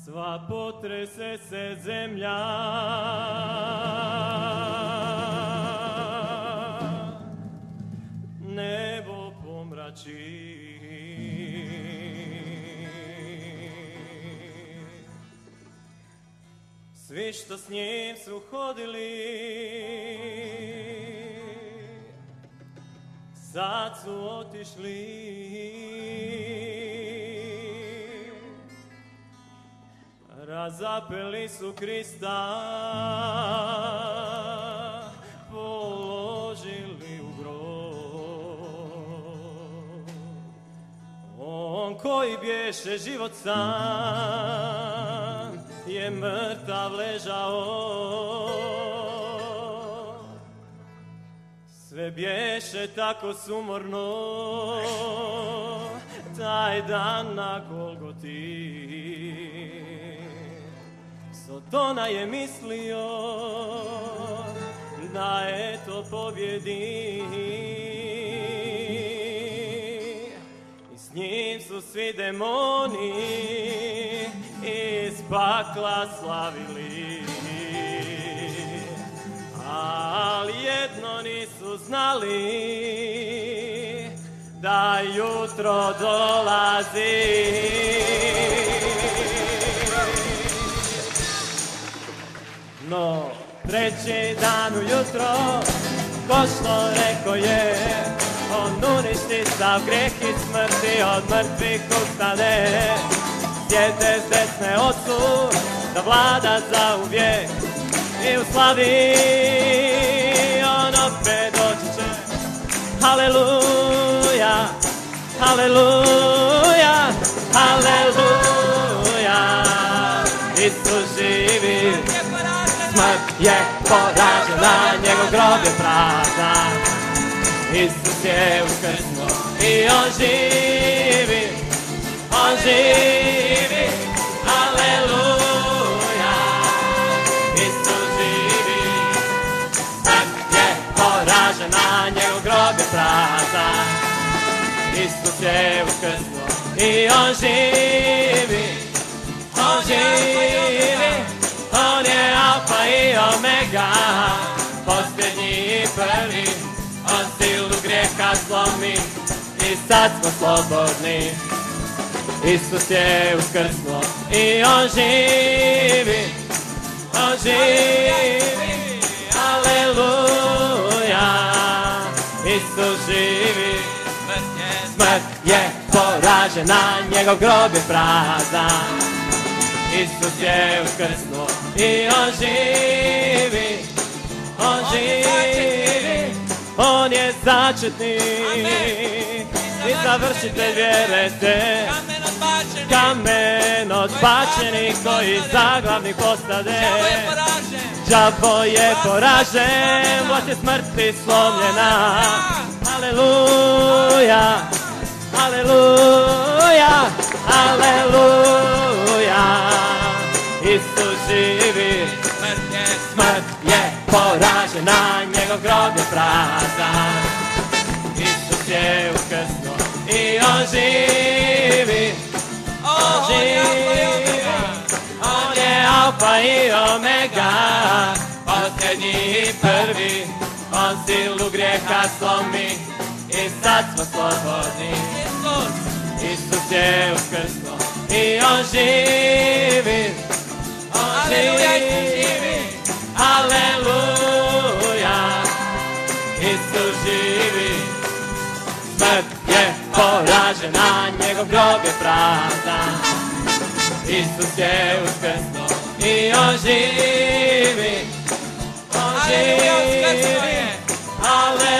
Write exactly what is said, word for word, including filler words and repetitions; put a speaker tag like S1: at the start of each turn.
S1: Sva potrese se zemlja, nebo pomrači. Svi što s njim su hodili, sad su otišli. Razapeli su Krista, položili u grob. On koji bješe život sam, je mrtav ležao. Sve bješe tako sumorno, taj dan na Golgoti. Sotona je mislio da eto pobjedi, i s njim su svi demoni iz pakla slavili. Ali jedno nisu znali, da jutro dolazi. No, treći dan ujutro, ko što rekao je, on uništi sav greh i smrti, od mrtvih ustane. Sjede s desne Otcu, da vlada zauvijek i u slavi on opet doći će. Haleluja, haleluja, haleluja, Isus živi. Smrt je poražena, njegov grob je prazan. Isus je uskrsnuo i on živi, on živi, aleluja, Isus živi. Smrt je poražena, njegov grob je prazan. Isus je uskrsnuo i on živi, on živi. On je Alfa i Omega, posljednji i prvi. On silu grijeha slomi i sad smo slobodni. Isus je uskrsnuo i on živi, on živi, aleluja, Isus živi. Smrt je poražena, njegov grob je prazan. Isus je uskrsnuo i on živi, on živi, on je začetnik i završitelj vjere te. Kamen odbačenih koji zaglavnik postade. Đavo je poražen, vlast je smrti slomljena. Aleluja, aleluja, aleluja, Isus živi. Smrt je poražena, njegov grob je prazan. Isus je uskrsnuo i on živi, on živi. On je Alfa i Omega, posljednji i prvi. On silu grijeha slomi i sad smo slobodni. Isus je uskrsnuo i on živi, on živi, aleluja, Isus živi. Smrt je poražena, njegov grob je prazan. Isus je uskrsnuo i on živi, on živi, aleluja.